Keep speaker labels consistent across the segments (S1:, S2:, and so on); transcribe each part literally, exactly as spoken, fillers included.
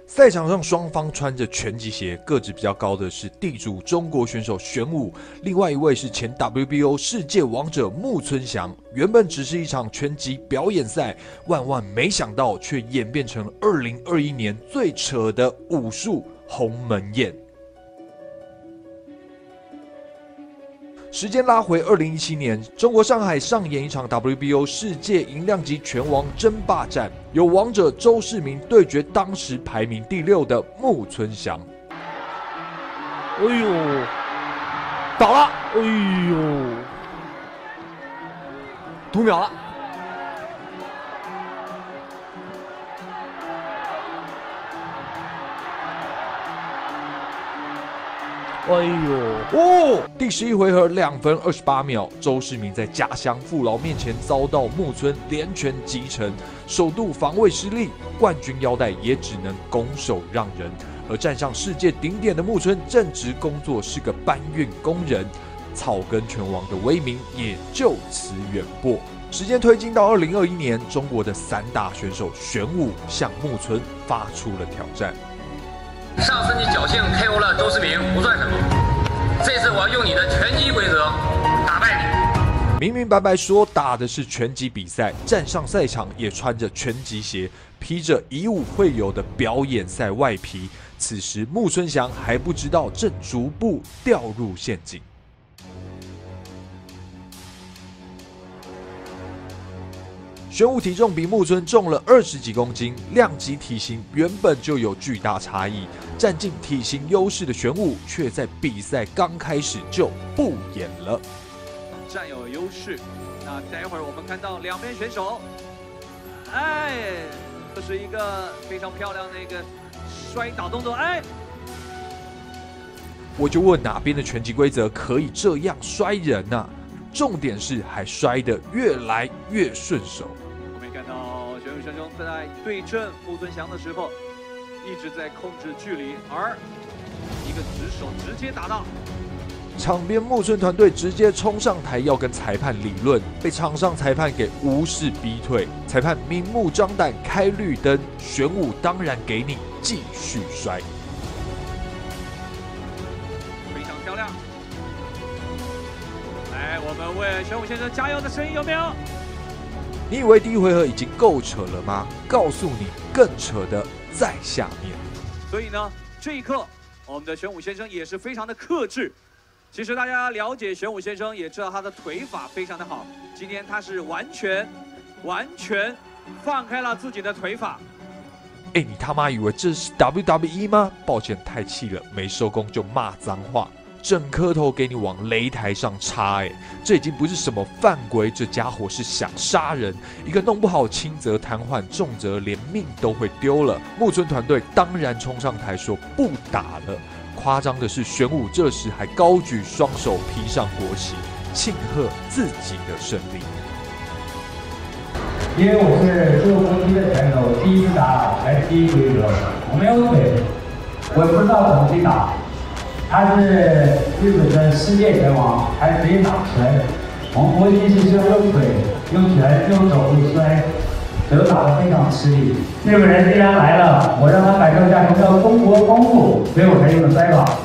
S1: 赛场上双方穿着拳击鞋，个子比较高的是地主中国选手玄武，另外一位是前 W B O 世界王者木村翔。原本只是一场拳击表演赛，万万没想到却演变成二零二一年最扯的武术鸿门宴。时间拉回二零一七年，中国上海上演一场 W B O 世界银量级拳王争霸战，由王者周世明对决当时排名第六的木村翔。
S2: 哎呦，倒了！哎呦，读秒了。哎呦
S1: 哦！第十一回合两分二十八秒，周世明在家乡父老面前遭到木村连拳击沉，首度防卫失利，冠军腰带也只能拱手让人。而站上世界顶点的木村，正职工作是个搬运工人，草根拳王的威名也就此远播。时间推进到二零二一年，中国的散打选手玄武向木村发出了挑战。
S3: 上次你侥幸 K O 了周世明不算什么，这次我要用你的拳击规则打败
S1: 你。明明白白说打的是拳击比赛，站上赛场也穿着拳击鞋，披着以武会友的表演赛外皮。此时木村翔还不知道正逐步掉入陷阱。玄武体重比木村重了二十几公斤，量级体型原本就有巨大差异，占尽体型优势的玄武却在比赛刚开始就不演了，
S4: 占有优势。那待会儿我们看到两边选手，哎，这是一个非常漂亮的一个摔倒动作，哎，
S1: 我就问哪边的拳击规则可以这样摔人啊？重点是还摔得越来越顺手。
S4: 我们看到玄武选手在对阵木村翔的时候，一直在控制距离，而一个直手直接打到。
S1: 场边木村团队直接冲上台要跟裁判理论，被场上裁判给无视逼退。裁判明目张胆开绿灯，玄武当然给你继续摔。
S4: 非常漂亮。来，我们为玄武先生加油的声音有没有？
S1: 你以为第一回合已经够扯了吗？告诉你，更扯的在下面。
S4: 所以呢，这一刻我们的玄武先生也是非常的克制。其实大家了解玄武先生，也知道他的腿法非常的好。今天他是完全、完全放开了自己的腿法。
S1: 哎，你他妈以为这是 W W E 吗？抱歉，太气了，没收工就骂脏话。整颗头给你往擂台上插，哎，这已经不是什么犯规，这家伙是想杀人。一个弄不好，轻则瘫痪，重则连命都会丢了。木村团队当然冲上台说不打了。夸张的是，玄武这时还高举双手，披上国旗，庆贺自己的胜利。
S5: 因为我是做攻击的拳手，第一次打拳击规则，我没有腿，我也不知道怎么去打。他是日本的世界拳王，还可以打拳。我们国际是用腿、用拳、用手去摔，所以打得非常吃力。那个人既然来了，我让他感受一下什么叫中国功夫，所以我才用的摔法。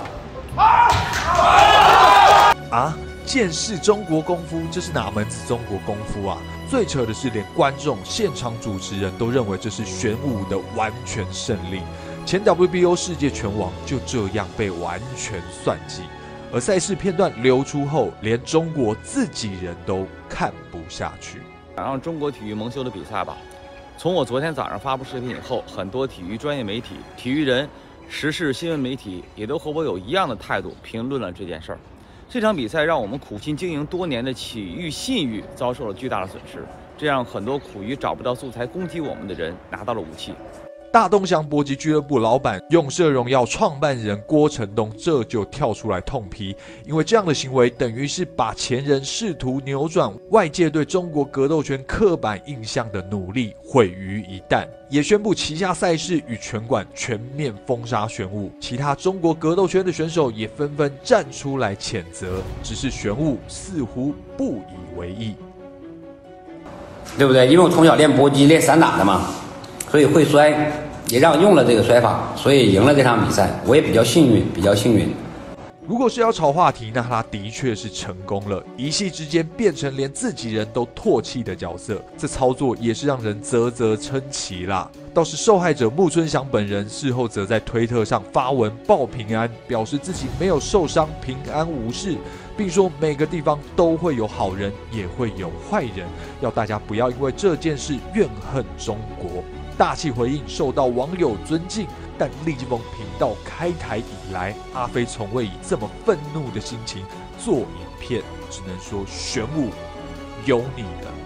S1: 啊！见识中国功夫，这是哪门子中国功夫啊？最扯的是，连观众、现场主持人都认为这是玄武的完全胜利。前 W B O 世界拳王就这样被完全算计，而赛事片段流出后，连中国自己人都看不下去。
S6: 想让中国体育蒙羞的比赛吧。从我昨天早上发布视频以后，很多体育专业媒体、体育人、时事新闻媒体也都和我有一样的态度评论了这件事儿。这场比赛让我们苦心经营多年的体育信誉遭受了巨大的损失，这让很多苦于找不到素材攻击我们的人拿到了武器。
S1: 大东翔搏击俱乐部老板勇射荣耀创办人郭成东这就跳出来痛批，因为这样的行为等于是把前人试图扭转外界对中国格斗圈刻板印象的努力毁于一旦，也宣布旗下赛事与拳馆全面封杀玄武。其他中国格斗圈的选手也纷纷站出来谴责，只是玄武似乎不以为意，
S7: 对不对？因为我从小练搏击、练散打的嘛，所以会摔。 也让用了这个摔法，所以赢了这场比赛。我也比较幸运，比较幸运。
S1: 如果是要炒话题，那他的确是成功了，一夕之间变成连自己人都唾弃的角色，这操作也是让人啧啧称奇啦。倒是受害者木村翔本人事后则在推特上发文报平安，表示自己没有受伤，平安无事，并说每个地方都会有好人，也会有坏人，要大家不要因为这件事怨恨中国。大气回应受到网友尊敬，但立基峰频道开台以来，阿飞从未以这么愤怒的心情做影片，只能说玄武有你的。